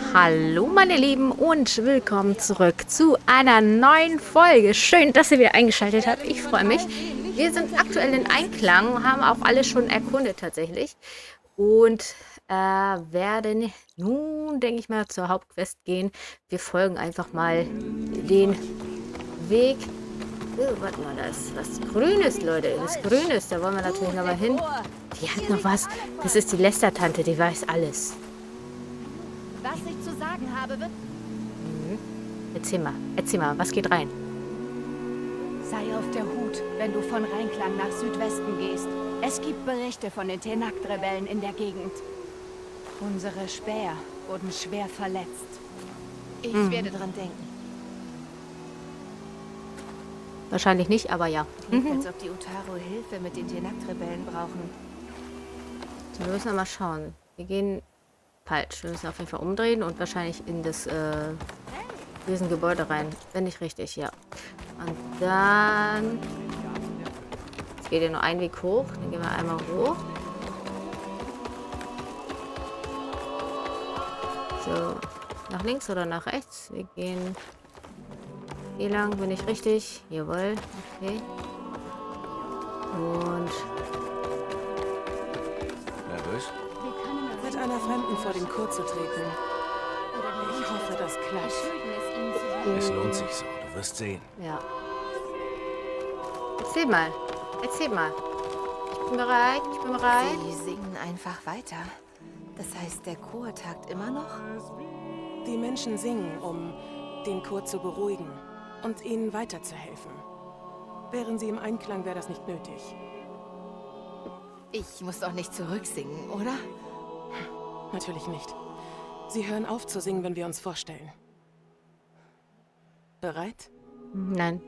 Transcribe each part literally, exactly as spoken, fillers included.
Hallo meine Lieben und willkommen zurück zu einer neuen Folge. Schön, dass ihr wieder eingeschaltet habt. Ich freue mich. Wir sind aktuell in Einklang, haben auch alle schon erkundet tatsächlich. Und äh, werden nun, denke ich mal, zur Hauptquest gehen. Wir folgen einfach mal den Weg. Oh, warte mal, da ist was Grünes, Leute. Das Grünes, da wollen wir natürlich noch mal hin. Die hat noch was. Das ist die Lester-Tante, die weiß alles. Was ich zu sagen habe, wird... Mhm. Erzähl mal, erzähl mal, was geht rein? Sei auf der Hut, wenn du von Rheinklang nach Südwesten gehst. Es gibt Berichte von den Tenakt-Rebellen in der Gegend. Unsere Späher wurden schwer verletzt. Ich mhm. werde dran denken. Wahrscheinlich nicht, aber ja. Klingt, mhm. als ob die Utaro Hilfe mit den Tenakt-Rebellen brauchen. So, wir müssen mal schauen. Wir gehen falsch. Wir müssen auf jeden Fall umdrehen und wahrscheinlich in das äh, Riesengebäude rein. Wenn nicht richtig, ja. Und dann... Jetzt geht ja nur ein Weg hoch. Dann gehen wir einmal hoch. So. Nach links oder nach rechts? Wir gehen... Hier lang, bin ich richtig? Jawohl. Okay. Und... Nervös? Mit einer Fremden vor den Chor zu treten. Ich hoffe, das klappt. Es lohnt sich so, du wirst sehen. Ja. Erzähl mal. Erzähl mal. Ich bin bereit, ich bin bereit. Sie singen einfach weiter. Das heißt, der Chor tagt immer noch? Die Menschen singen, um den Chor zu beruhigen und ihnen weiterzuhelfen. Wären sie im Einklang, wäre das nicht nötig. Ich muss doch nicht zurücksingen, oder? Natürlich nicht. Sie hören auf zu singen, wenn wir uns vorstellen. Bereit? Nein.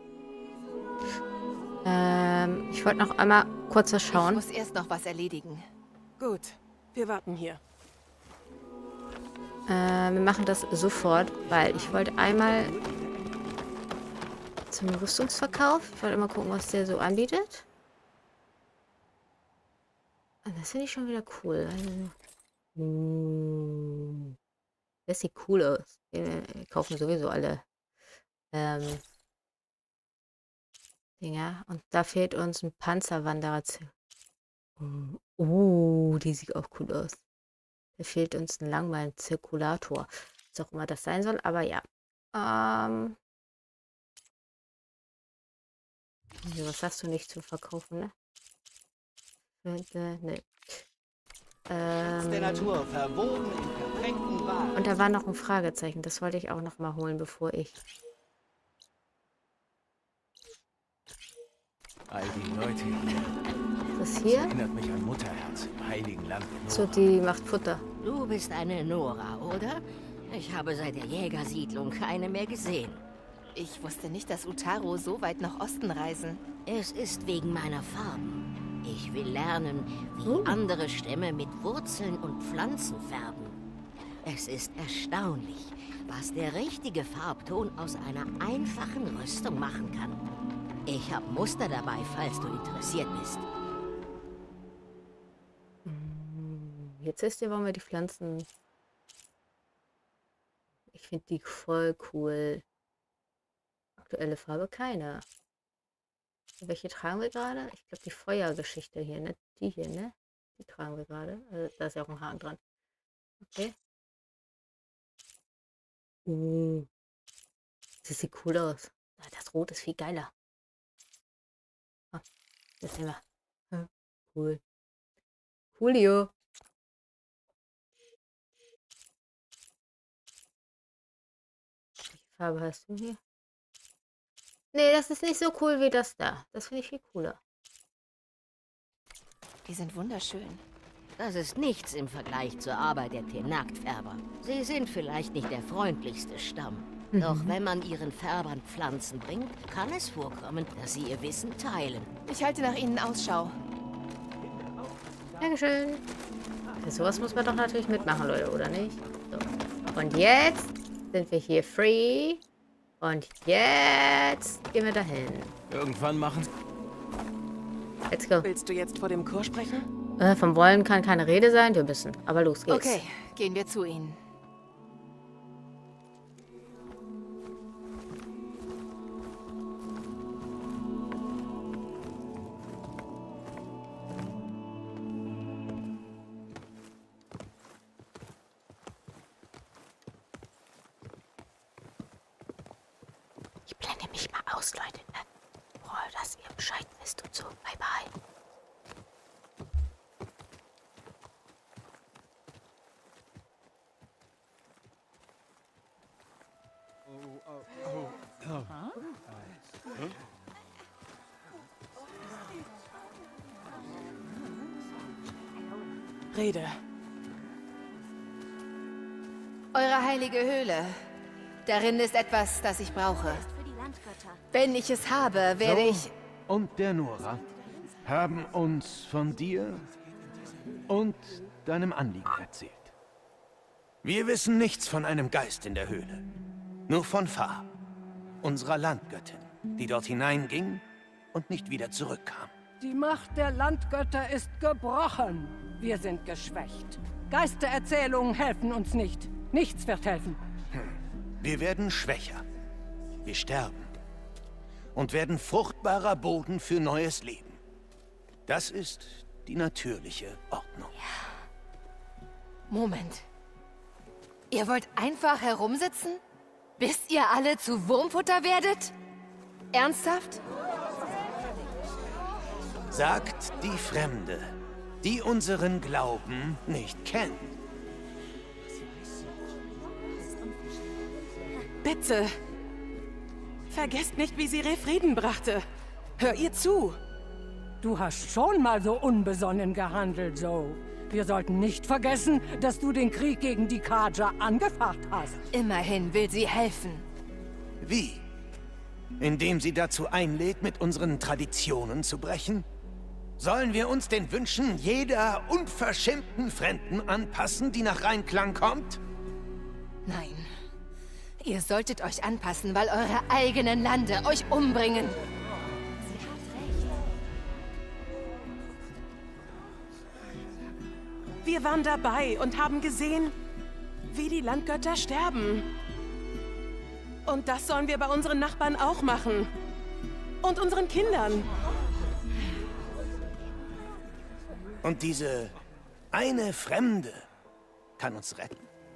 Ähm, ich wollte noch einmal kurz was schauen. Ich muss erst noch was erledigen. Gut, wir warten hier. Äh, wir machen das sofort, weil ich wollte einmal zum Rüstungsverkauf. Ich wollte mal gucken, was der so anbietet. Das finde ich schon wieder cool. Uh, das sieht cool aus. Wir kaufen sowieso alle ähm, Dinger. Und da fehlt uns ein Panzerwanderer. Oh, uh, die sieht auch cool aus. Da fehlt uns ein Langbein-Zirkulator. Was auch immer das sein soll, aber ja. Ähm, also was hast du nicht zu verkaufen, ne? Äh, ne. Ähm, der Natur verwoben in verdrängten Wahlen. Und da war noch ein Fragezeichen. Das wollte ich auch noch mal holen, bevor ich... All die Leute hier. Was Das hier? erinnert mich an Mutterherz im heiligen Land. So, die macht Futter. Du bist eine Nora, oder? Ich habe seit der Jägersiedlung keine mehr gesehen. Ich wusste nicht, dass Utaro so weit nach Osten reisen. Es ist wegen meiner Farben. Ich will lernen, wie Oh. andere Stämme mit Wurzeln und Pflanzen färben. Es ist erstaunlich, was der richtige Farbton aus einer einfachen Rüstung machen kann. Ich habe Muster dabei, falls du interessiert bist. Jetzt wisst ihr, warum wir die Pflanzen... Ich finde die voll cool. Aktuelle Farbe keine. Welche tragen wir gerade? Ich glaube die Feuergeschichte hier, ne? Die hier, ne? Die tragen wir gerade. Also, da ist ja auch ein Haken dran. Okay. Uh. Das sieht cool aus. Das Rot ist viel geiler. Ah, das nehmen wir. Ja, cool. Coolio. Welche Farbe hast du hier? Nee, das ist nicht so cool wie das da. Das finde ich viel cooler. Die sind wunderschön. Das ist nichts im Vergleich zur Arbeit der Tenakt-Färber. Sie sind vielleicht nicht der freundlichste Stamm. Mhm. Doch wenn man ihren Färbern Pflanzen bringt, kann es vorkommen, dass sie ihr Wissen teilen. Ich halte nach ihnen Ausschau. Dankeschön. Für sowas muss man doch natürlich mitmachen, Leute, oder nicht? So. Und jetzt sind wir hier free. Und jetzt gehen wir dahin. Irgendwann machen Let's go. Willst du jetzt vor dem Chor sprechen? Äh, vom Wollen kann keine Rede sein. Wir müssen. Aber los geht's. Okay, gehen wir zu ihnen. nehme mich mal aus, Leute. Ne? Boah, dass ihr Bescheid wisst und so. Bye, bye. Rede. Eure heilige Höhle. Darin ist etwas, das ich brauche. Wenn ich es habe, werde So, ich... und der Nora haben uns von dir und deinem Anliegen erzählt. Wir wissen nichts von einem Geist in der Höhle. Nur von Fa, unserer Landgöttin, die dort hineinging und nicht wieder zurückkam. Die Macht der Landgötter ist gebrochen. Wir sind geschwächt. Geistererzählungen helfen uns nicht. Nichts wird helfen. Wir werden schwächer. Wir sterben. Und werden fruchtbarer Boden für neues Leben. Das ist die natürliche Ordnung. Moment. Ihr wollt einfach herumsitzen? Bis ihr alle zu Wurmfutter werdet? Ernsthaft? Sagt die Fremde, die unseren Glauben nicht kennt. Bitte. Vergesst nicht, wie Sireh Frieden brachte. Hör ihr zu. Du hast schon mal so unbesonnen gehandelt, Zoe. Wir sollten nicht vergessen, dass du den Krieg gegen die Kaja angefacht hast. Immerhin will sie helfen. Wie? Indem sie dazu einlädt, mit unseren Traditionen zu brechen? Sollen wir uns den Wünschen jeder unverschämten Fremden anpassen, die nach Reinklang kommt? Nein. Ihr solltet euch anpassen, weil eure eigenen Lande euch umbringen. Wir waren dabei und haben gesehen, wie die Landgötter sterben. Und das sollen wir bei unseren Nachbarn auch machen. Und unseren Kindern. Und diese eine Fremde kann uns retten.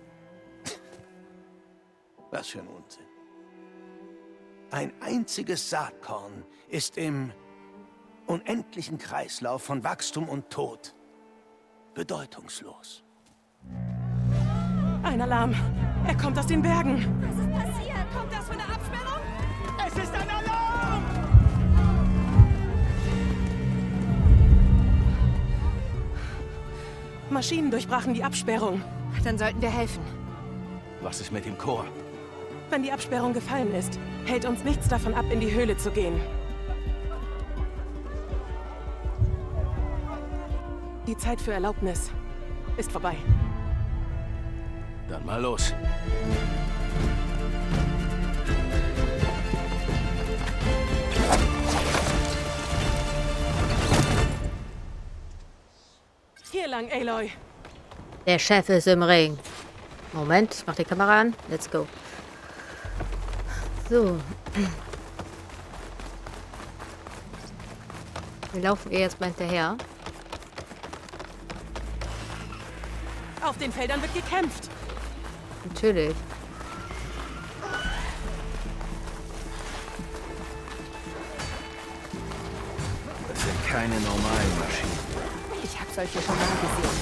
Was für ein Unsinn. Ein einziges Saatkorn ist im unendlichen Kreislauf von Wachstum und Tod bedeutungslos. Ein Alarm. Er kommt aus den Bergen. Was ist passiert? Kommt das von der Absperrung? Es ist ein Alarm! Maschinen durchbrachen die Absperrung. Dann sollten wir helfen. Was ist mit dem Chor? Wenn die Absperrung gefallen ist, hält uns nichts davon ab, in die Höhle zu gehen. Die Zeit für Erlaubnis ist vorbei. Dann mal los. Hier lang, Aloy. Der Chef ist im Ring. Moment, ich mach die Kamera an. Let's go. So. Wir laufen ihr jetzt mal hinterher. Auf den Feldern wird gekämpft. Natürlich. Das sind keine normalen Maschinen. Ich habe solche schon mal gesehen.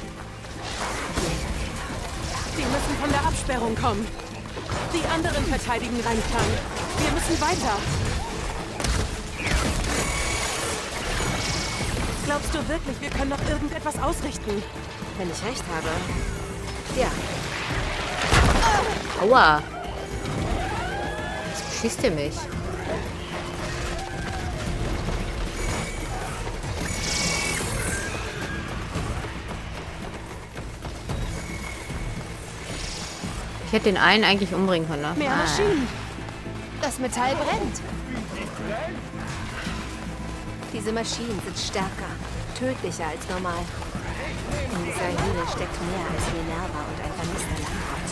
Sie müssen von der Absperrung kommen. Die anderen verteidigen Reinklang. Wir müssen weiter. Glaubst du wirklich, wir können noch irgendetwas ausrichten? Wenn ich recht habe. Ja. Aua. Was schießt ihr mich? Ich hätte den einen eigentlich umbringen können. Ne? Mehr Ah. Maschinen. Das Metall brennt. Diese Maschinen sind stärker, tödlicher als normal. In dieser Höhle steckt mehr als Minerva und ein vermisster Landgott.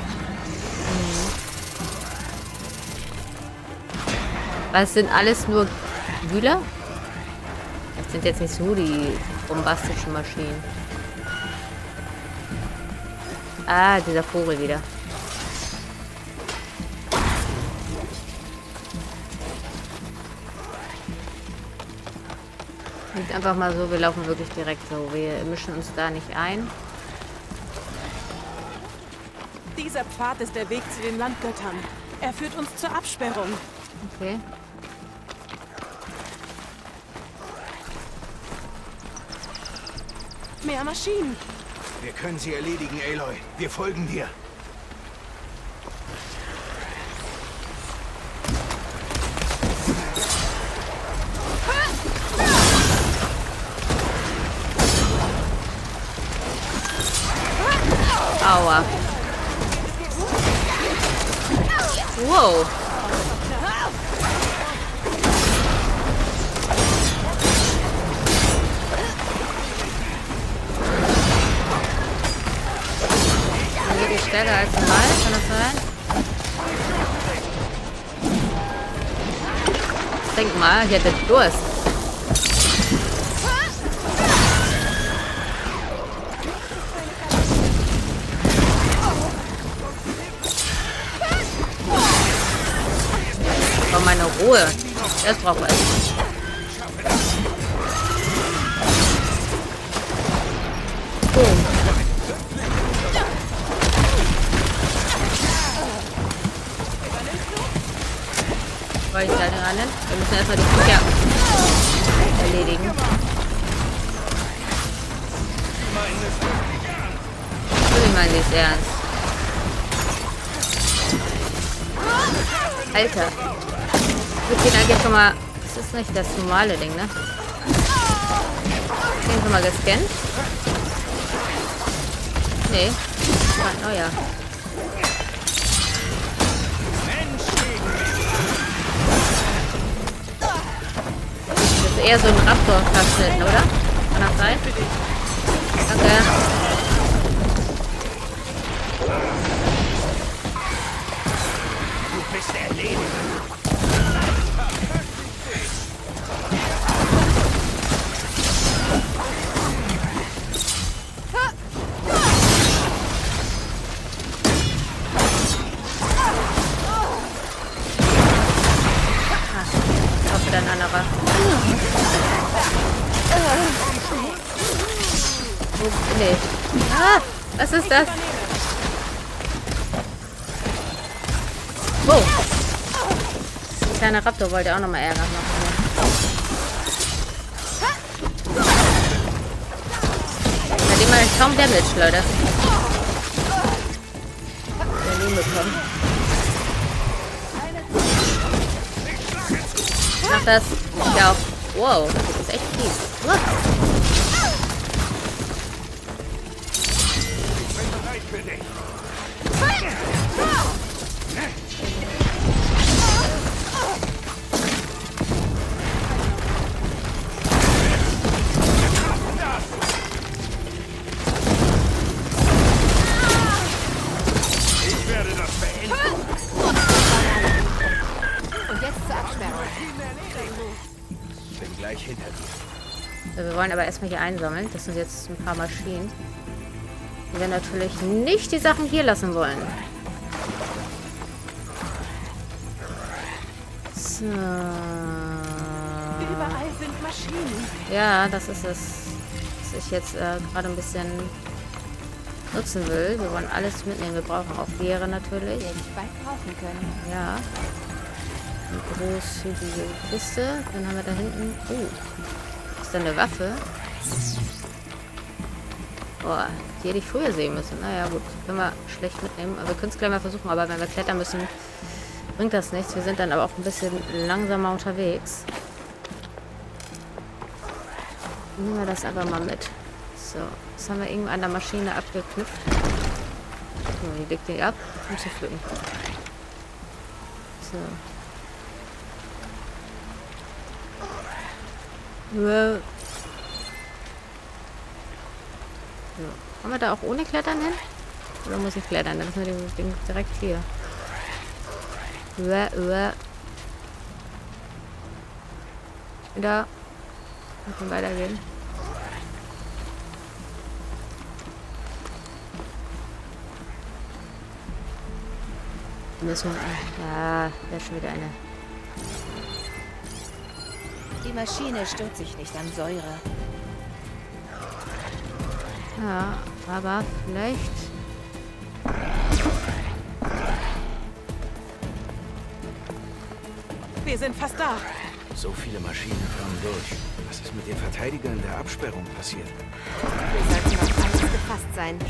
Was sind alles nur Wühler? Das sind jetzt nicht so die bombastischen Maschinen. Ah, dieser Vogel wieder. jetzt einfach mal so, wir laufen wirklich direkt so. Wir mischen uns da nicht ein. Dieser Pfad ist der Weg zu den Landgöttern. Er führt uns zur Absperrung. Okay. Mehr Maschinen. Wir können sie erledigen, Aloy. Wir folgen dir. Aua. Wow. Hier die stärker als normal, kann das sein? Ich denk mal, ich hätte Durst. Meine Ruhe. Das braucht man. Boom. Wollte ich da ran? Wir müssen erstmal die Viecher erledigen. Ich meine, sie ist ernst. Alter. Okay, dann geht schon mal. Das ist nicht das normale Ding, ne? Den schon mal gescannt. Nee. Oh ja. Das ist eher so ein Raptor-Kapseln, oder? Kann das sein? Danke. Du bist erledigt. Dann anderer. Wo bin ich? Ah, was ist das? Wow. Ein kleiner Raptor wollte auch nochmal Ärger machen. Bei dem habe ich kaum Damage, Leute. Berlin bekommen. Mach das. Ja. Wow, das ist echt fies. Uh. Ich werde das beenden. Und jetzt zur Absperrung. Ich bin gleich hinter dir. So, wir wollen aber erstmal hier einsammeln. Das sind jetzt ein paar Maschinen. Die wir natürlich nicht die Sachen hier lassen wollen. So. Überall sind Maschinen. Ja, das ist es, was ich jetzt äh, gerade ein bisschen nutzen will. Wir wollen alles mitnehmen. Wir brauchen auch Beere natürlich. Den ich bald brauchen können. Ja. Eine großzügige Kiste. Dann haben wir da hinten... Oh, ist da eine Waffe? Boah, die hätte ich früher sehen müssen. Naja, gut. Können wir schlecht mitnehmen. Aber wir können es gleich mal versuchen. Aber wenn wir klettern müssen, bringt das nichts. Wir sind dann aber auch ein bisschen langsamer unterwegs. Nehmen wir das aber mal mit. So, jetzt haben wir irgendwo an der Maschine abgeknüpft. So, die legt die ab, um zu pflücken. So. So. Haben wir da auch ohne Klettern hin? Oder muss ich klettern? Dann ist mir das Ding direkt hier. Uah, uah. Da. Wir können weitergehen. Wir müssen. Ja, da ist schon wieder eine. Die Maschine stört sich nicht an Säure. Ja, aber vielleicht... Wir sind fast da. So viele Maschinen fahren durch. Was ist mit den Verteidigern der Absperrung passiert? Wir sollten auf alles gefasst sein.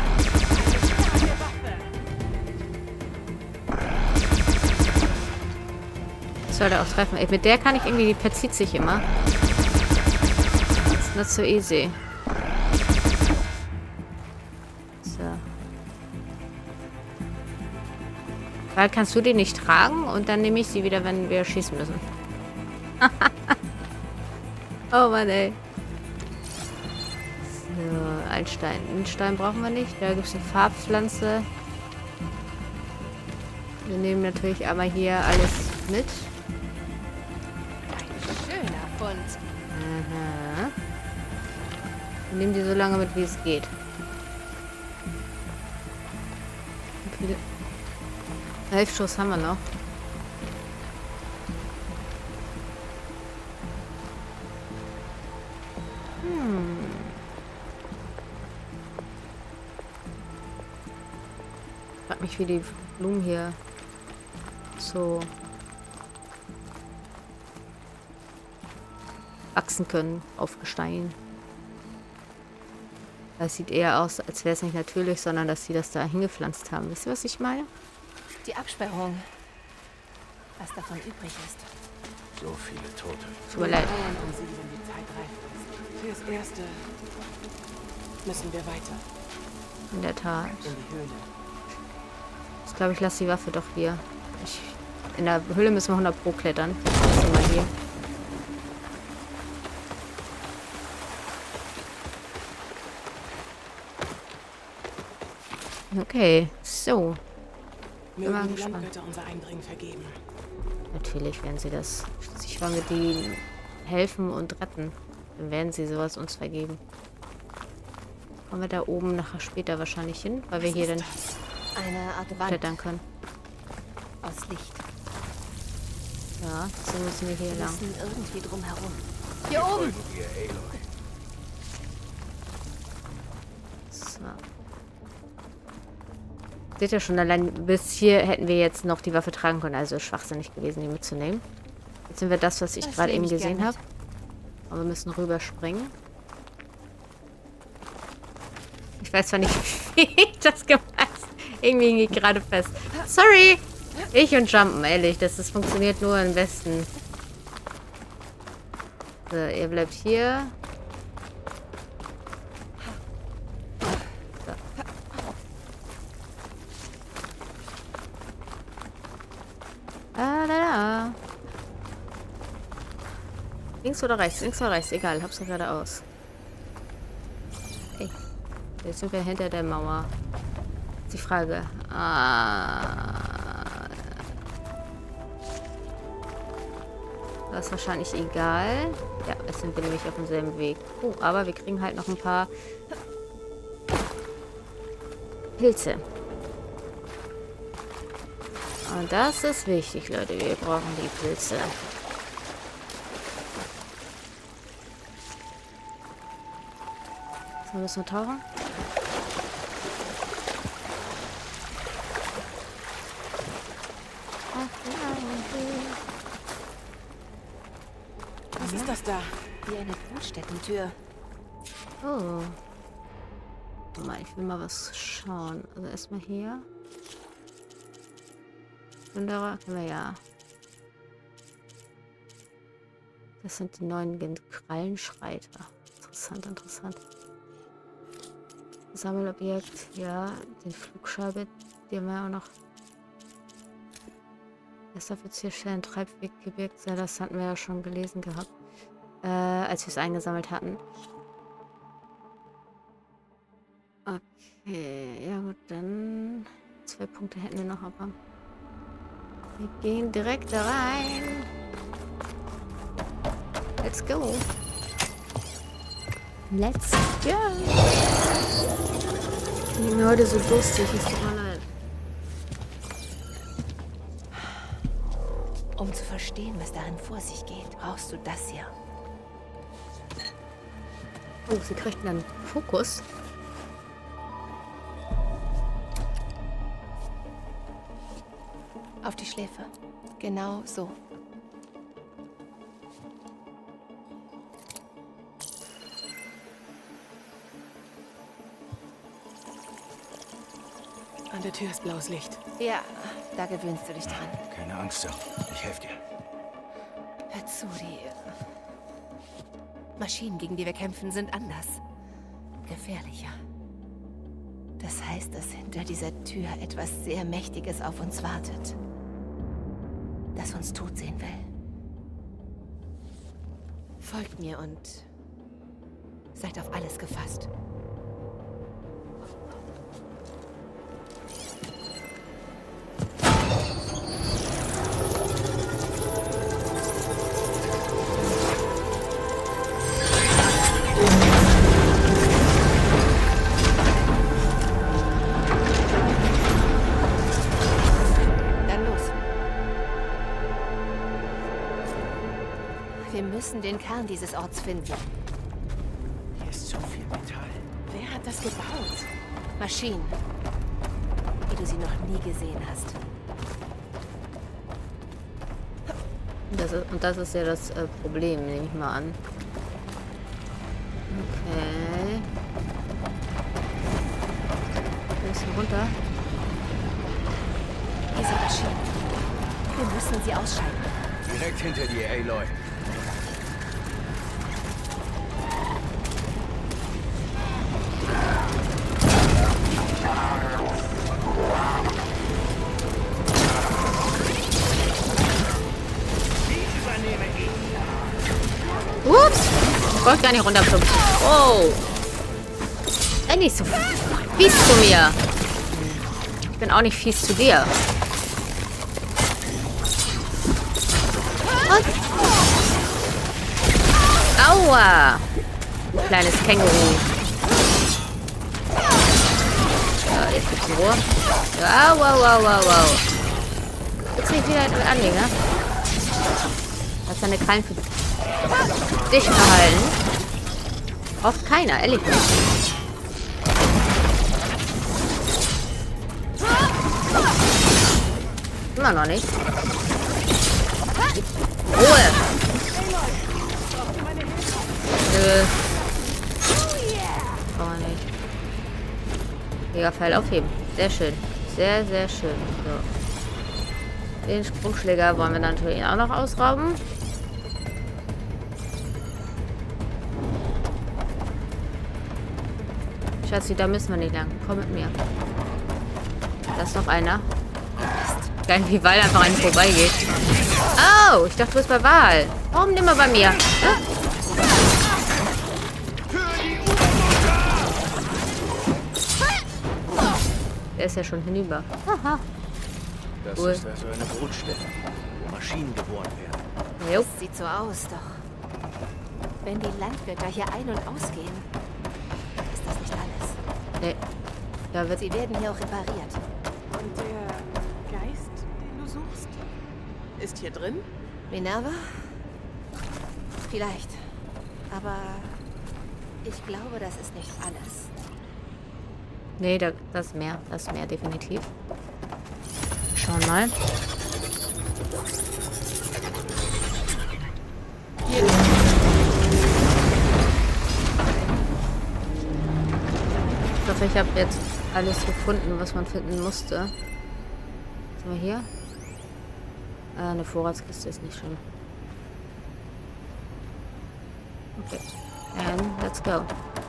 Das sollte auch treffen. Ey, mit der kann ich irgendwie, die verzieht sich immer. Das ist nicht so easy. So. Weil kannst du die nicht tragen und dann nehme ich sie wieder, wenn wir schießen müssen. Oh Mann, ey. So, ein Stein. Einen Stein brauchen wir nicht. Da gibt es eine Farbpflanze. Wir nehmen natürlich aber hier alles mit. Schöner Fund. Aha. Wir nehmen die so lange mit, wie es geht. Wie viele... Elf Schuss haben wir noch. Hm. Ich frag mich, wie die Blumen hier so wachsen können auf Gestein. Das sieht eher aus, als wäre es nicht natürlich, sondern dass sie das da hingepflanzt haben. Wisst ihr, was ich meine? Die Absperrung. Was davon übrig ist. So viele Tote. Tut mir leid. Um sie, wenn die Zeit reif ist. Fürs Erste müssen wir weiter. In der Tat. In die Höhle. Ich glaube, ich lasse die Waffe doch hier. Ich, in der Höhle müssen wir hundert Pro klettern. Das ist mal hier. Okay, so. Mögen die Landgötter unser Eindringen vergeben. Natürlich werden sie das. Schließlich wollen wir die helfen und retten. Dann werden sie sowas uns vergeben. Kommen wir da oben nachher später wahrscheinlich hin, weil wir hier dann eine Art Wand klettern können. aus Licht. Ja, so müssen wir hier Wir lang. müssen irgendwie drum herum. Hier oben! So. Seht ihr schon, allein bis hier hätten wir jetzt noch die Waffe tragen können. Also schwachsinnig gewesen, die mitzunehmen. Jetzt sind wir das, was ich Das gerade nehme eben ich gesehen gern habe. Aber wir müssen rüberspringen. Ich weiß zwar nicht, wie ich das gemacht habe. Irgendwie hing ich gerade fest. Sorry! Ich und Jumpen, ehrlich. Das, das funktioniert nur am besten. So, ihr bleibt hier. So. Ah, da, da. Links oder rechts? Links oder rechts? Egal, hab's ja gerade aus. Ey, jetzt sind wir hinter der Mauer. Die Frage. Ah, das ist wahrscheinlich egal. Ja, jetzt sind wir nämlich auf demselben Weg. Oh, aber wir kriegen halt noch ein paar Pilze. Und das ist wichtig, Leute. Wir brauchen die Pilze. So, müssen wir tauchen? Was ist das da? Wie eine Brutstättentür. Oh. Warte mal, ich will mal was schauen. Also erstmal hier. Wanderer können wir ja. Das sind die neuen Krallenschreiter. Interessant, interessant. Sammelobjekt, ja. Den Flugscheibe, die haben wir auch noch. Erster Offizier stellen Treibweg gebirgt. Ja, das hatten wir ja schon gelesen gehabt. Äh, als wir es eingesammelt hatten. Okay, ja gut, dann zwei Punkte hätten wir noch, aber wir gehen direkt da rein. Let's go. Let's go. Ich bin mir heute so durstig, es tut mir leid. Um zu verstehen, was darin vor sich geht, brauchst du das hier. Oh, sie kriegt einen Fokus. Auf die Schläfe. Genau so. An der Tür ist blaues Licht. Ja, da gewöhnst du dich dran. Keine Angst, Sir. Ich helfe dir. Hör zu, die Maschinen, gegen die wir kämpfen, sind anders. Gefährlicher. Das heißt, dass hinter dieser Tür etwas sehr Mächtiges auf uns wartet. Das uns tot sehen will. Folgt mir und seid auf alles gefasst. Wir müssen den Kern dieses Orts finden. Hier ist so viel Metall. Wer hat das gebaut? Maschinen, wie du sie noch nie gesehen hast. Das ist, und das ist ja das äh, Problem, nehme ich mal an. Okay. Ein bisschen runter. Diese Maschinen. Wir müssen sie ausschalten. Direkt hinter dir, Aloy. Ups! Ich wollte gar nicht runterflippen. Oh! Ey, nicht so fies zu mir. Ich bin auch nicht fies zu dir. Und? Aua! Ein kleines Känguru. Ja, jetzt gibt's Ruhe. Ja, wow, wow, wow, wow. Jetzt nicht wieder mit anlegen, ne? Hat seine Krallen für dich verhalten. Braucht keiner, ehrlich nicht. Immer noch nicht. Ruhe! Nö. Brauchen wir nicht. Jägerpfeil aufheben. Sehr schön. Sehr, sehr schön. So. Den Sprungschläger wollen wir natürlich auch noch ausrauben. Schatzi, da müssen wir nicht lang. Komm mit mir. Da ist noch einer. Geil, wie Wal einfach an vorbeigeht. Oh, ich dachte, du bist bei Wal. Warum nimmer bei mir? Ah. Der ist ja schon hinüber. Aha. Das Cool. ist also eine Brutstätte, wo Maschinen geboren werden. Jo. Sieht so aus, doch. Wenn die Landgötter hier ein- und ausgehen, ist das nicht alles. Nee. Da wird Sie werden hier auch repariert. Und der Geist, den du suchst, ist hier drin? Minerva? Vielleicht. Aber ich glaube, das ist nicht alles. Nee, da, das ist mehr. Das ist mehr, definitiv. Schauen mal. Hier. Ich hoffe, ich habe jetzt alles gefunden, was man finden musste. Was haben wir hier? Äh, eine Vorratskiste ist nicht schlimm. Okay. And let's go.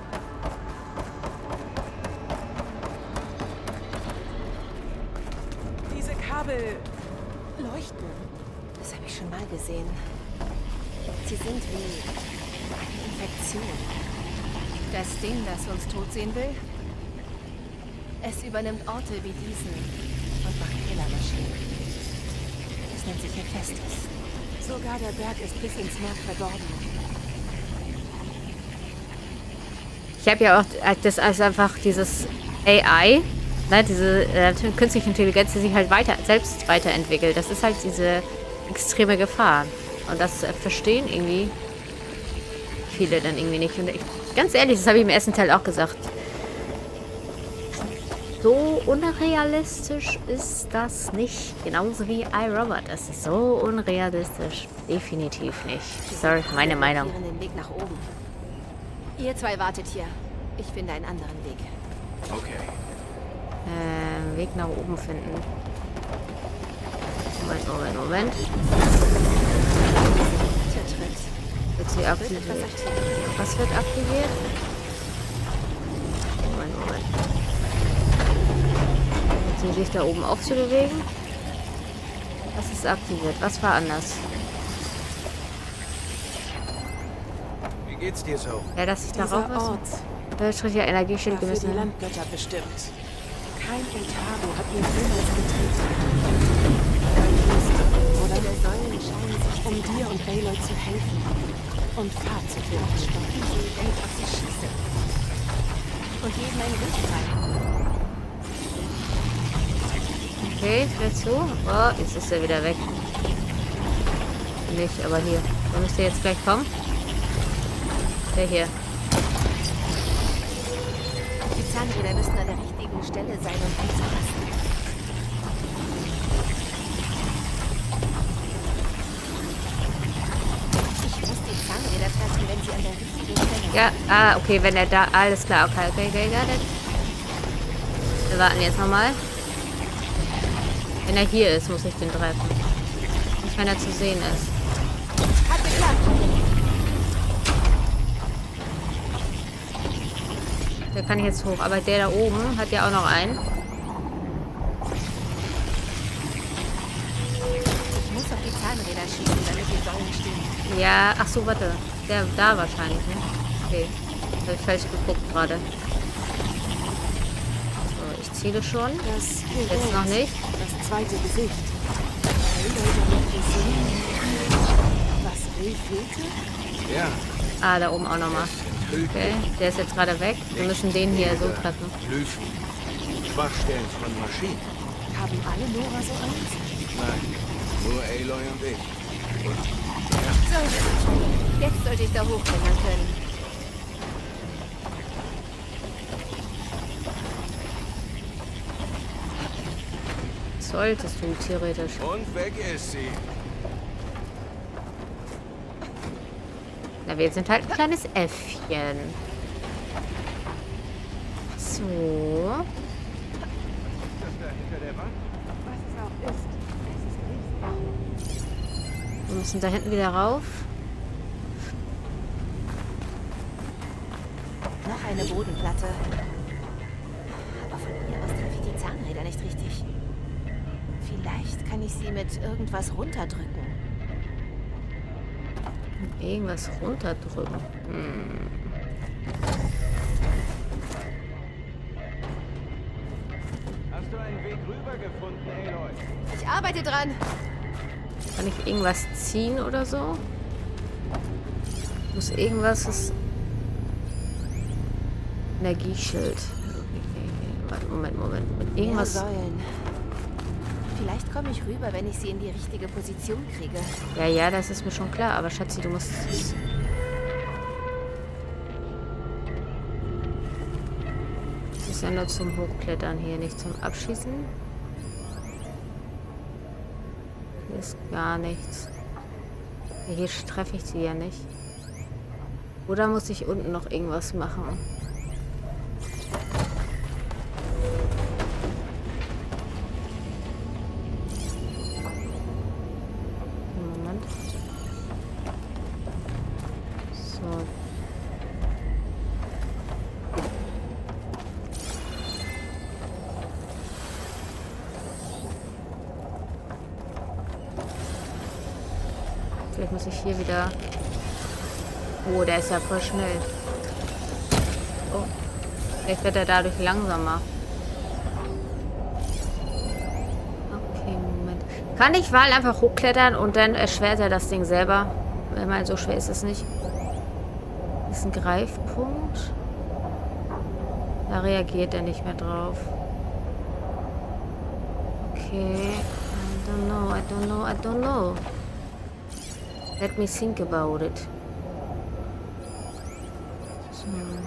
Diese Kabel leuchten. Das habe ich schon mal gesehen. Sie sind wie eine Infektion. Das Ding, das uns tot sehen will, es übernimmt Orte wie diesen und macht Killermaschinen. Es nennt sich Hephaestus. Sogar der Berg ist bis ins Meer verdorben. Ich habe ja auch das als einfach dieses A I, ne, diese äh, künstliche Intelligenz, die sich halt weiter selbst weiterentwickelt. Das ist halt diese extreme Gefahr. Und das äh, verstehen irgendwie viele dann irgendwie nicht. Und ich, ganz ehrlich, das habe ich im ersten Teil auch gesagt. So unrealistisch ist das nicht. Genauso wie iRobot. Das ist so unrealistisch. Definitiv nicht. Sorry, meine Meinung. Den Weg nach oben. Ihr zwei wartet hier. Ich finde einen anderen Weg. Okay. Ähm, Weg nach oben finden. Moment, Moment, Moment. Wird sie aktiviert? Was wird aktiviert? Moment, Moment. Sie sich da oben aufzubewegen? Was ist aktiviert? Was war anders? Wie geht's dir so? Ja, dass ich Dieser darauf Ort ist. Welche Energieschild war für die gemessen? Landgötter bestimmt. Kein Eltaro hat mir jemals getreten. Oder der Säulen scheinen sich um dir und Aloy zu helfen. Und Fahrt zu finden. Wenn ich auf sie schieße. Und jedem einen Weg zeigen. Okay, vielleicht so. Oh, jetzt ist er wieder weg. Nicht, aber hier. Wo müsste jetzt gleich kommen? Der hier. Die Zahnräder müssen an der richtigen Stelle sein, um anzupassen. Ich muss die Zahnräder treffen, wenn sie an der richtigen Stelle sind. Ja, ah, okay, wenn er da... Alles klar, okay, okay, okay, got it. Wir warten jetzt nochmal. Wenn er hier ist, muss ich den treffen. Nicht, wenn er zu sehen ist. Hat geklappt. Der kann ich jetzt hoch. Aber der da oben hat ja auch noch einen. Ich muss auf die Zahnräder schießen, damit die Säulen stehen. Ja, ach so, warte. Der da wahrscheinlich, ne? Okay. Habe ich falsch geguckt gerade. So, ich ziele schon. Das Jetzt noch nicht. Das zweite Gesicht. Aloy damit gesehen, was Reh fehlte? Ja. Ah, da oben auch nochmal. Okay, der ist jetzt gerade weg. Wir müssen den hier so treffen. Lyphen. Schwachstellen von Maschinen. Haben alle Nora so eins? Nein, nur Aloy und ich. Und So, jetzt sollte ich da hochklettern können. Solltest du theoretisch. Und weg ist sie. Na, wir sind halt ein kleines Äffchen. So. Wir müssen da hinten wieder rauf. Noch eine Bodenplatte. Aber von hier aus treffe ich die Zahnräder nicht richtig. Vielleicht kann ich sie mit irgendwas runterdrücken. Irgendwas runterdrücken. Hm. Hast du einen Weg rüber gefunden, Aloy? Ich arbeite dran. Kann ich irgendwas ziehen oder so? Muss irgendwas... Das Energieschild. Moment, Moment. Mit irgendwas... Mehr Säulen. Vielleicht komme ich rüber, wenn ich sie in die richtige Position kriege. Ja, ja, das ist mir schon klar. Aber Schatzi, du musst... Das ist ja nur zum Hochklettern hier, nicht zum Abschießen. Hier ist gar nichts. Ja, hier treffe ich sie ja nicht. Oder muss ich unten noch irgendwas machen? Moment. So. Vielleicht muss ich hier wieder... Oh, der ist ja voll schnell. Oh. Vielleicht wird er dadurch langsamer. Okay, Moment. Kann ich mal einfach hochklettern und dann erschwert er das Ding selber? Ich meine, so schwer ist es nicht. Das ist ein Greifpunkt. Da reagiert er nicht mehr drauf. Okay. Und don't know, I don't know, I don't know. Let me think about it. So.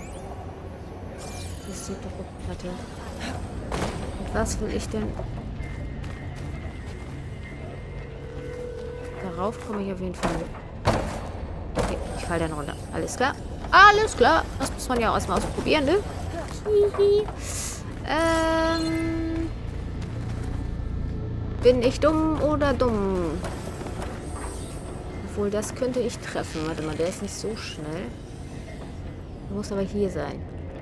Das ist die Druckplatte. Und was will ich denn? Darauf komme ich auf jeden Fall mit. Okay, ich falle dann runter. Alles klar. Alles klar. Das muss man ja auch erstmal ausprobieren, ne? ähm... Bin ich dumm oder dumm? Obwohl, das könnte ich treffen. Warte mal, der ist nicht so schnell. Der muss aber hier sein.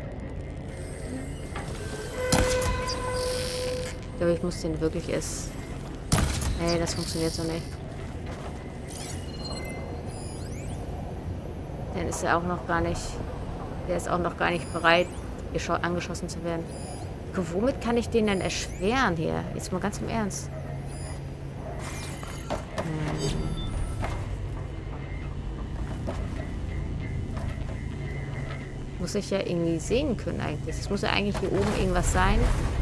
Ich glaube, ich muss den wirklich erst... Nee, das funktioniert so nicht. Dann ist er auch noch gar nicht... Der ist auch noch gar nicht bereit, angeschossen zu werden. Womit kann ich den denn erschweren hier? Jetzt mal ganz im Ernst. Hm. Muss ich ja irgendwie sehen können eigentlich. Es muss ja eigentlich hier oben irgendwas sein.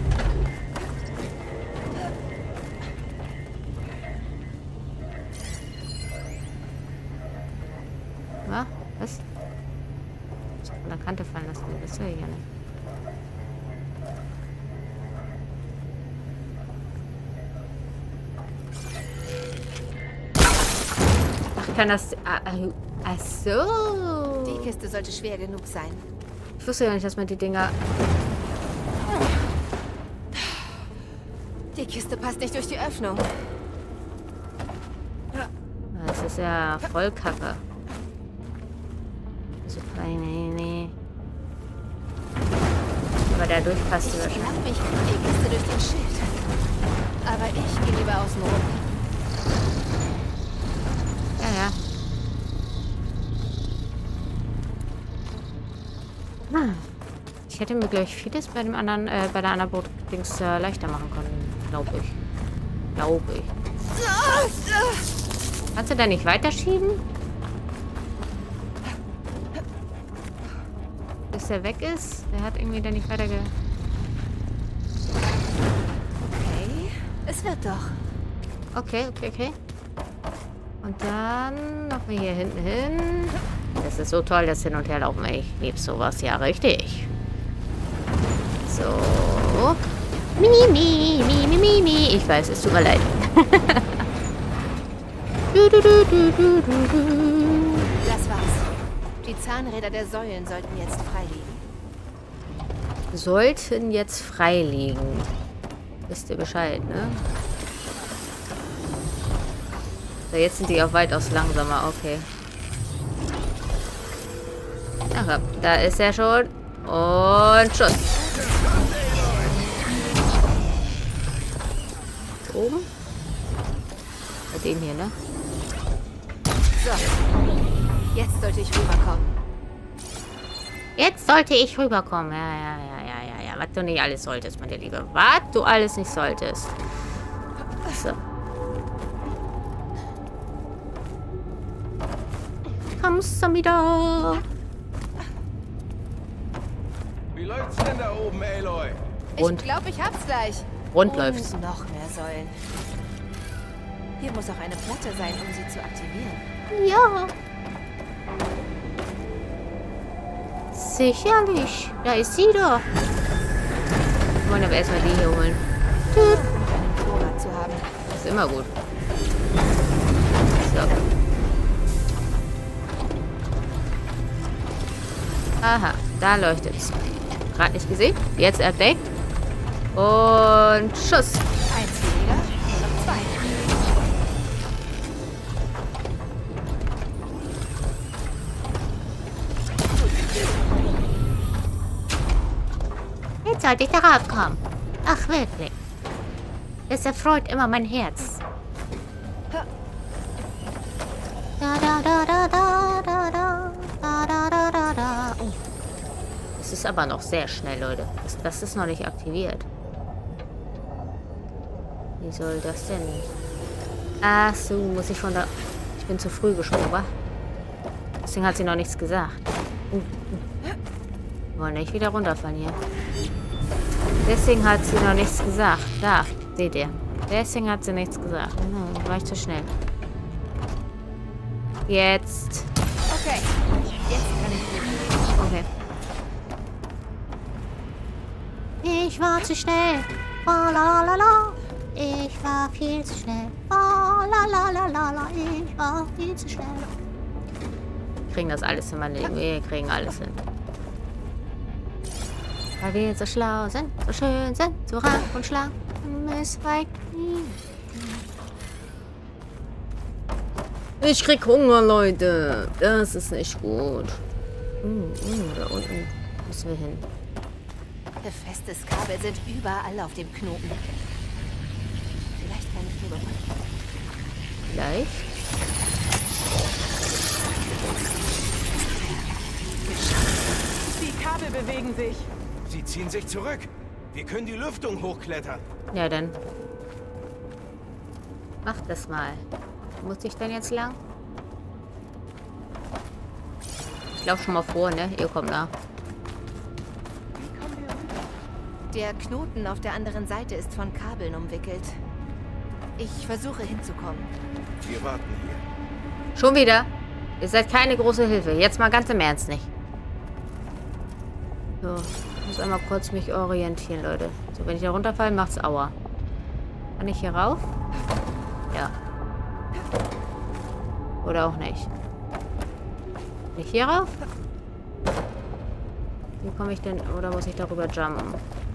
Na, was? Von der Kante fallen lassen. Das will ich ja nicht. Ach, kann das... Ach so. Die Kiste sollte schwer genug sein. Ich wusste ja nicht, dass man die Dinger... Die Kiste passt nicht durch die Öffnung. Das ist ja voll Kacke. So klein, nee, nee. Aber dadurch passt sie wahrscheinlich. Ich glaube, ich kriege die Kiste durch den Schild. Aber ich gehe lieber außen rum. Ja, ja. Hm. Ich hätte mir gleich vieles bei dem anderen, äh, bei der anderen Boot-Dings äh, leichter machen können. Glaube ich. Glaube ich. Kannst du da nicht weiterschieben? Bis er weg ist? Der hat irgendwie da nicht weiterge... Okay, es wird doch. Okay, okay, okay. Und dann noch mal hier hinten hin. Das ist so toll, das Hin- und Herlaufen. Ich liebe sowas. Ja, richtig. So. Mimi, mi, mi, mi, mi. Ich weiß, es tut mir leid. du, du, du, du, du, du. Das war's. Die Zahnräder der Säulen sollten jetzt frei liegen. Sollten jetzt frei liegen. Wisst ihr Bescheid, ne? So, jetzt sind die auch weitaus langsamer. Okay. Ach, da ist er schon. Und Schuss. Oben? Bei dem hier, ne? So. Jetzt sollte ich rüberkommen. Jetzt sollte ich rüberkommen. Ja, ja, ja, ja, ja, ja. Was du nicht alles solltest, meine Liebe. Was du alles nicht solltest. So. Kommst du wieder? Wie läuft's denn da oben, Aloy? Und? Ich glaube, ich hab's gleich. Rund läuft's. Und noch mehr Säulen. Hier muss auch eine Platte sein, um sie zu aktivieren. Ja. Sicherlich. Da ist sie doch. Wir wollen aber erstmal die hier holen. Tüt. Einen Vorrat zu haben. Das ist immer gut. So. Aha, da leuchtet es. Gerade nicht gesehen. Jetzt entdeckt. Und Schuss. Eins weniger, nur noch zwei. Jetzt sollte ich darauf kommen. Ach, wirklich. Das erfreut immer mein Herz. Da, da, da, da, da, da, da, da, da, da, da, da. Oh. Das ist aber noch sehr schnell, Leute. Das, das ist noch nicht aktiviert. Wie soll das denn? Ach so, muss ich von da... Ich bin zu früh gesprungen, wa? Deswegen hat sie noch nichts gesagt. Uh, uh. Wir wollen nicht wieder runterfallen hier. Deswegen hat sie noch nichts gesagt. Da, seht ihr. Deswegen hat sie nichts gesagt. Hm, war ich zu schnell. Jetzt. Okay, jetzt kann ich Okay. Ich war zu schnell. Oh, la, la, la. Ich war viel zu schnell. Oh, la, la, la, la, la. Ich war viel zu schnell. Wir kriegen das alles hin, mein Leben. Wir kriegen alles hin. Weil wir so schlau sind, so schön sind, so rank und schlank. Ich krieg Hunger, Leute. Das ist nicht gut. Uh, uh, da unten müssen wir hin. Befestes Kabel sind überall auf dem Knoten. Vielleicht kann ich drüber. Vielleicht. Die Kabel bewegen sich. Sie ziehen sich zurück. Wir können die Lüftung hochklettern. Ja, dann. Mach das mal. Muss ich denn jetzt lang? Ich laufe schon mal vor, ne? Ihr kommt nach. Der Knoten auf der anderen Seite ist von Kabeln umwickelt. Ich versuche hinzukommen. Wir warten hier. Schon wieder? Ihr seid keine große Hilfe. Jetzt mal ganz im Ernst nicht. So, ich muss einmal kurz mich orientieren, Leute. So, wenn ich da runterfalle, macht's Aua. Kann ich hier rauf? Ja. Oder auch nicht. Kann ich hier rauf? Wie komme ich denn... Oder muss ich darüber jumpen?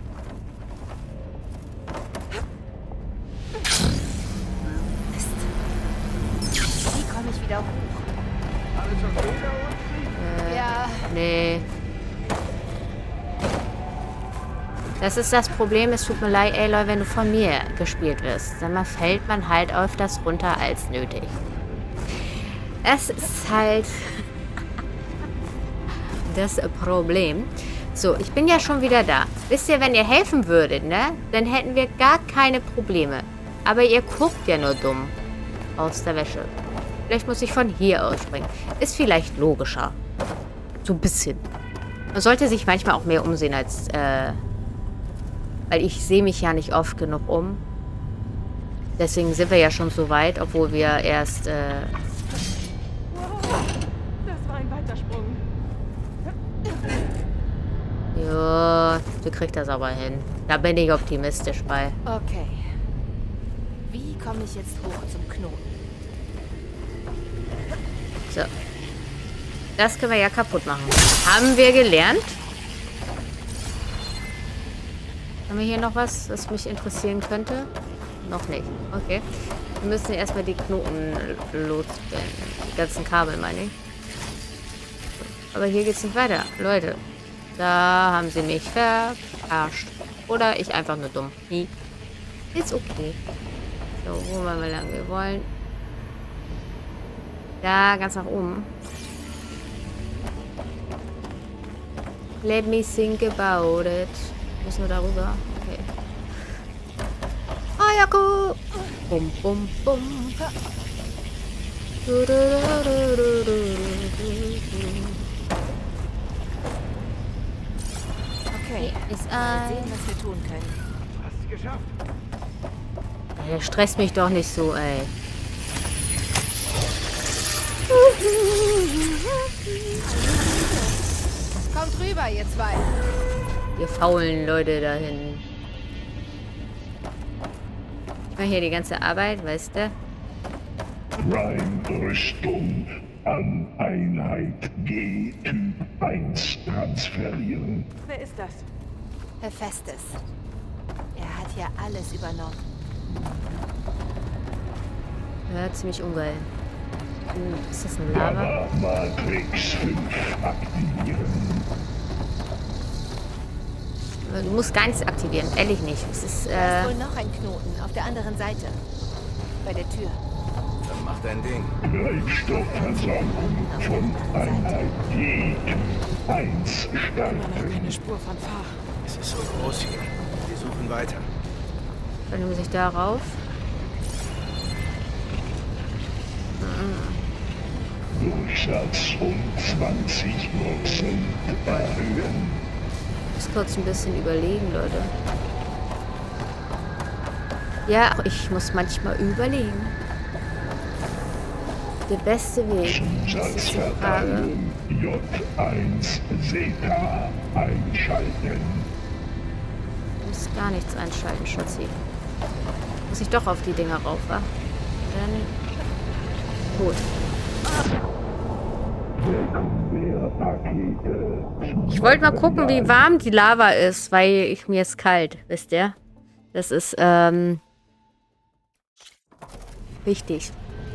Mist. Wie komme ich wieder hoch? Äh, Ja. Nee. Das ist das Problem. Es tut mir leid, Aloy, wenn du von mir gespielt wirst. Dann fällt man halt öfters runter als nötig. Es ist halt das Problem. So, ich bin ja schon wieder da. Wisst ihr, wenn ihr helfen würdet, ne? Dann hätten wir gar keine Probleme. Aber ihr guckt ja nur dumm aus der Wäsche. Vielleicht muss ich von hier aus springen. Ist vielleicht logischer. So ein bisschen. Man sollte sich manchmal auch mehr umsehen als... Äh, weil ich sehe mich ja nicht oft genug um. Deswegen sind wir ja schon so weit, obwohl wir erst... Äh, Das war ein Weitersprung. ja, du kriegst das aber hin. Da bin ich optimistisch bei. Okay. Wie komme ich jetzt hoch zum Knoten? So. Das können wir ja kaputt machen. Haben wir gelernt? Haben wir hier noch was, das mich interessieren könnte? Noch nicht. Okay. Wir müssen erstmal die Knoten loswerden. Die ganzen Kabel, meine ich. Aber hier geht's nicht weiter. Leute, da haben sie mich verarscht. Oder ich einfach nur dumm. Nie. Ist okay. So, wo wollen wir lang? Wir wollen... Da, ganz nach oben. Let me think about it. Müssen wir darüber? Okay. Ayako! Bum, bum, bum. Okay, Ist mal ein... sehen, was wir tun können. Hast du geschafft? Der stresst mich doch nicht so, ey. Kommt rüber, ihr zwei. Ihr faulen Leute da hinten. Ich mache hier die ganze Arbeit, weißt du? Prime-Rüstung an Einheit G Typ eins transferieren. Wer ist das? Hephaestus. Er hat hier alles übernommen. Ja, ziemlich ungeil. Hm, ist das eine Lava? Matrix fünf aktivieren. Du musst gar nichts aktivieren, ehrlich nicht. Es ist, Da äh... ist wohl noch ein Knoten auf der anderen Seite. Bei der Tür. Dann mach dein Ding. Treibstoffversorgung von Einheit G Typ eins Immer noch starten. keine Spur von Fahr. Es ist so groß hier. Wir suchen weiter. Dann muss ich da rauf. Durchsatz um zwanzig Prozent erhöhen. Ich muss kurz ein bisschen überlegen, Leute. Ja, ich muss manchmal überlegen. Der beste Weg, das ist die Frage. J eins Zeta einschalten. Ich muss gar nichts einschalten, Schatzi. Muss ich doch auf die Dinger rauf, wa? Dann... Gut. Ich wollte mal gucken, wie warm die Lava ist, weil ich, mir ist kalt, wisst ihr? Das ist, ähm... wichtig.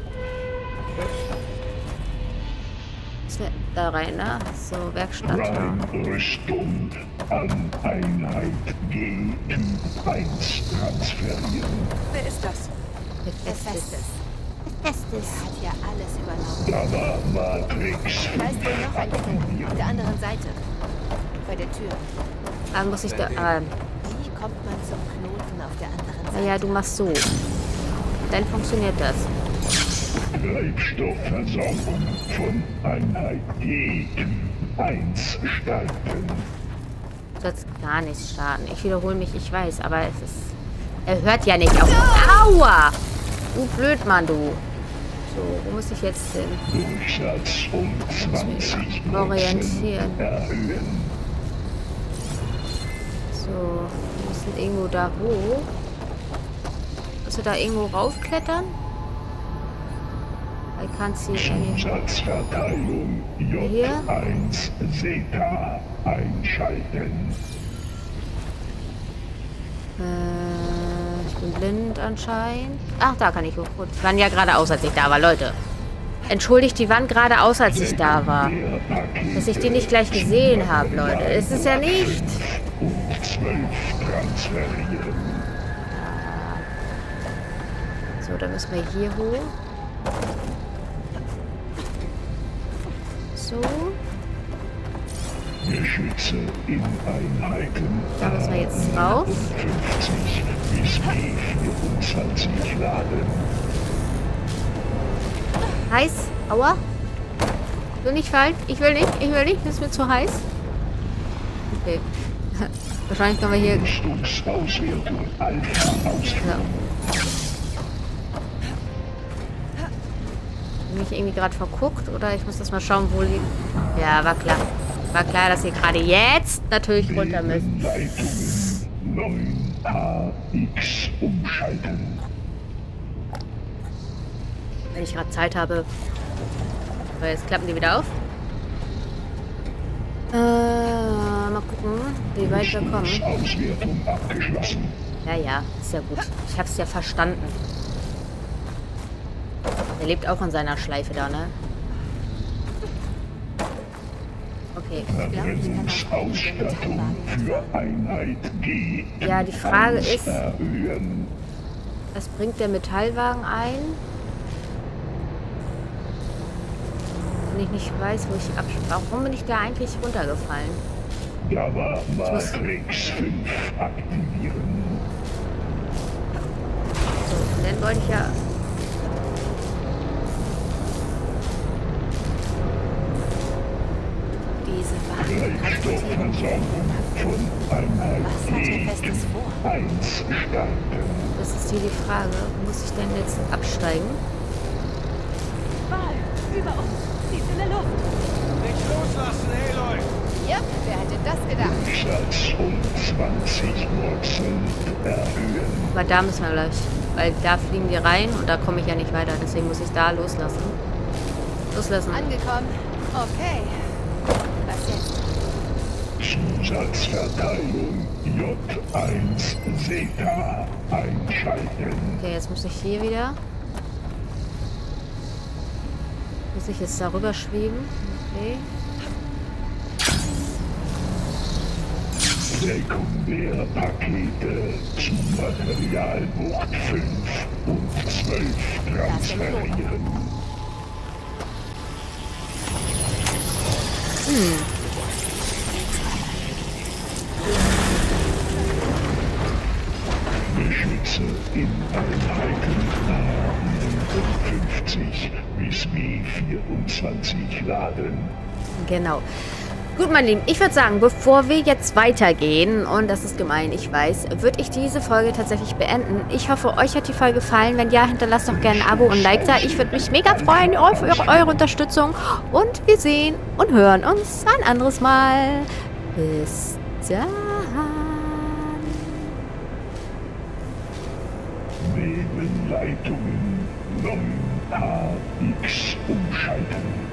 Da rein, ne? So, Werkstatt. Rüstung an Einheit G eins transferieren. Wer ist das? Hephaestus. Hephaestus. Er hat hier alles übernommen. Da war Matrix Da ist wohl noch ein Klo. Auf der anderen Seite. Bei der Tür. Ah, muss ich da... Ah, Wie kommt man zum Knoten auf der anderen Seite? naja, du machst so. Dann funktioniert das. Treibstoffversorgung von Einheit G eins starten. Du sollst gar nichts starten. Ich wiederhole mich, ich weiß, aber es ist... Er hört ja nicht auf. Aua! Du Blödmann, du. So, wo muss ich jetzt hin? Durchsatz um zwanzig Orientieren. erhöhen. So, wir müssen irgendwo da hoch. Musst du da irgendwo raufklettern? I can't see any. Zusatzverteilung J eins Zeta einschalten. Äh, ich bin blind anscheinend. Ach, da kann ich hoch. Gut, die waren ja geradeaus, als ich da war, Leute. Entschuldigt, die waren geradeaus, als ich da war. Dass ich die nicht gleich gesehen habe, Leute. Es ist ja nicht. Und zwölf transferieren. So, dann müssen wir hier hoch. So. Geschütze in Einheiten. Da müssen wir jetzt drauf. fünfzig bis B vierundzwanzig laden. Heiß. Aua. Ich will nicht fallen. Ich will nicht. Ich will nicht. Das ist mir zu heiß. Okay. Wahrscheinlich können wir hier... Rüstungsauswertung Alpha ausführen. Ja. Bin ich irgendwie gerade verguckt oder ich muss das mal schauen, wo liegt. Ja, war klar. War klar, dass ihr gerade jetzt natürlich runter müsst. Leitungen neun A X umschalten. Wenn ich gerade Zeit habe. So, jetzt klappen die wieder auf. Äh, mal gucken, wie weit wir kommen. Auswertung abgeschlossen. Ja, ja, ist ja gut. Ich hab's ja verstanden. Er lebt auch in seiner Schleife da, ne? Okay. Verbrennungsausstattung für Einheit G. Ja, die Frage ist, erhöhen. was bringt der Metallwagen ein? Wenn ich nicht weiß, wo ich ab... Warum bin ich da eigentlich runtergefallen? Java Matrix fünf aktivieren. So, und dann wollte ich ja... Treibstoffversorgung von Einheit Was hat Hephaestus vor? eins starten. Das ist hier die Frage. Muss ich denn jetzt absteigen? Wal, über uns. Sie ist in der Luft. Nicht loslassen, Aloy! Yep, wer hätte das gedacht? Durchsatz um zwanzig Prozent erhöhen. Aber da müssen wir gleich. Weil da fliegen die rein und da komme ich ja nicht weiter. Deswegen muss ich da loslassen. Loslassen. Angekommen. Okay. Was jetzt? Zusatzverteilung J eins Zeta einschalten. Okay, jetzt muss ich hier wieder. Muss ich jetzt darüber schweben? Okay. Sekundärpakete zu Materialbucht fünf und zwölf transferieren. Hm. Geschütze in Einheiten A fünfzig bis B vierundzwanzig laden. Genau. Gut, mein Lieben, ich würde sagen, bevor wir jetzt weitergehen, und das ist gemein, ich weiß, würde ich diese Folge tatsächlich beenden. Ich hoffe, euch hat die Folge gefallen. Wenn ja, hinterlasst doch gerne ein Abo und ein Like da. Ich würde mich mega freuen auf eure, eure Unterstützung. Und wir sehen und hören uns ein anderes Mal. Bis dann. Nebenleitungen Long H X umschalten.